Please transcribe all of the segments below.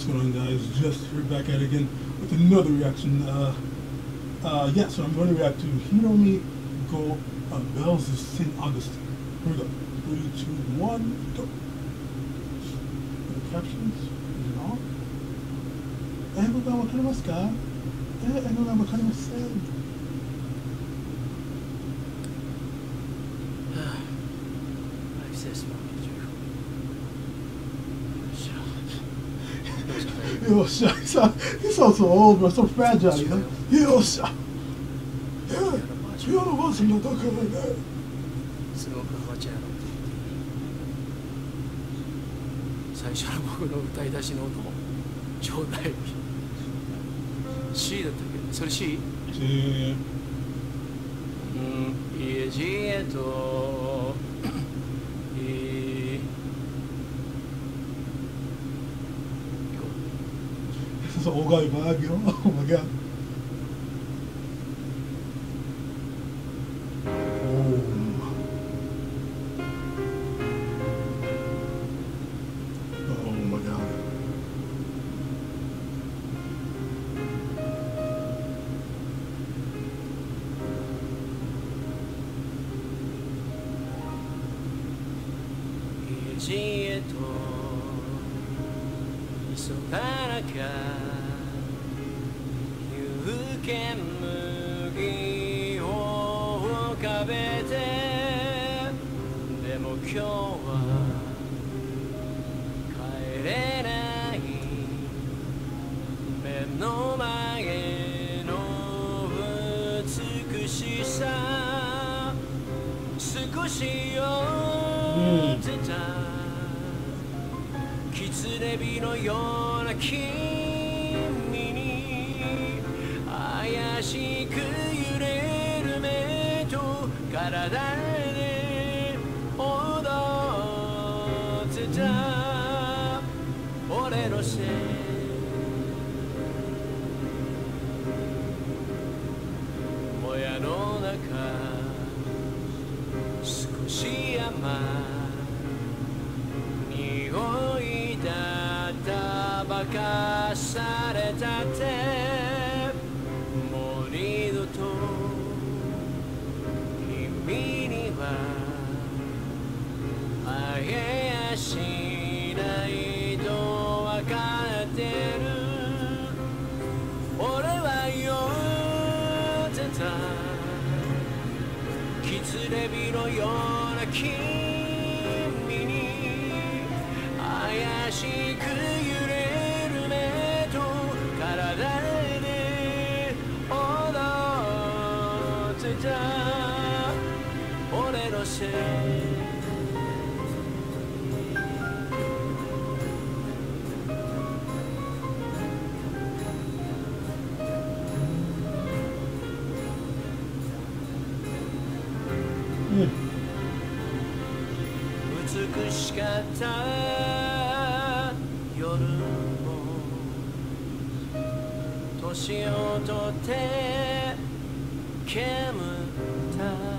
going on, guys? Just here back at it again with another reaction. Yeah, so I'm going to react to Hiromi Go Bells of St. Augustine. Here we go. 3, 2, 1, go. The captions? Is it on? 英語がわかりますか？英語がわかりません。Yo, shit, he's so old, bro, so fragile, you know? Yo, shit. Yeah, you don't want some talk like that. すごくおばちゃんやろって最初の僕の歌い出しの音もちょうだい C だったっけそれ C? C 家路へと This is all guy bag, yo. Oh my god. Oh my god. 麦を浮かべてでも今日は帰れない目の前の美しさ少し酔ってた狐火のような君に怪しく揺れる目と体で踊ってた俺のせいもやの中少し甘匂いだったばかされたって君には会えやしないとわかってる俺は酔ってた狐火のような君に怪しく揺れる目と体で踊ってた俺のせい美しかった夜も年をとって煙った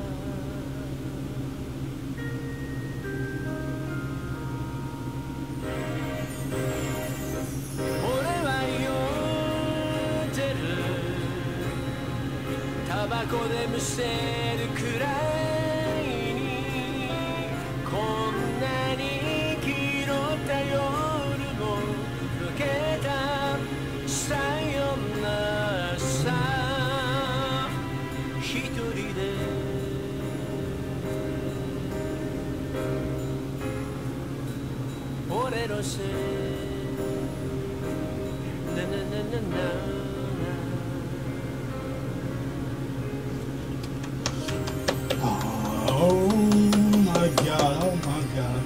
タバコでむせるくらいにこんなに気取った夜も抜けたさよならさ一人で俺のせいななななな Oh my god, oh my god.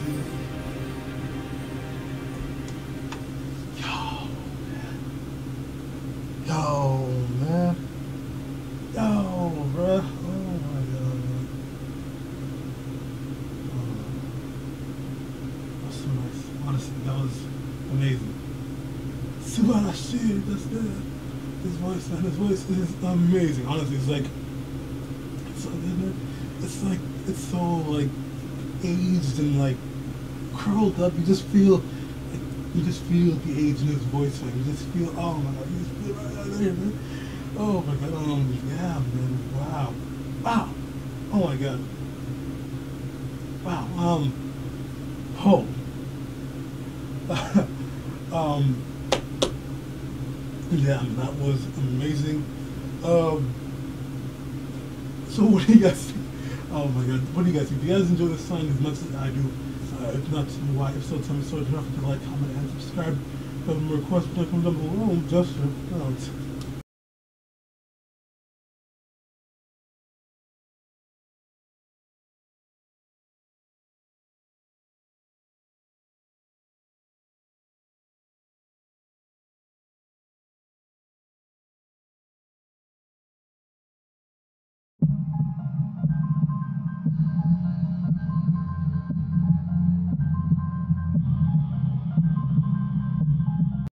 Yo, man. Yo, bruh. Oh my god, man. That's so nice. Honestly, that was amazing. Subarashi, that's it. His voice, man, his voice is amazing. Honestly, it's so like aged and like curled up. You just feel like You just feel the age in his voice, man. You just feel, oh my God, you just feel right there, man. Oh my God, yeah, man, wow. Wow. Oh my God. Wow, oh. Yeah, that was amazing. So what do you guys think? Oh my God, what do you guys think? Do you guys enjoy this song as much as I do? If not, tell me why. If so, tell me so. Don't forget to like, comment, and subscribe. If you have more questions, comment down below. Just,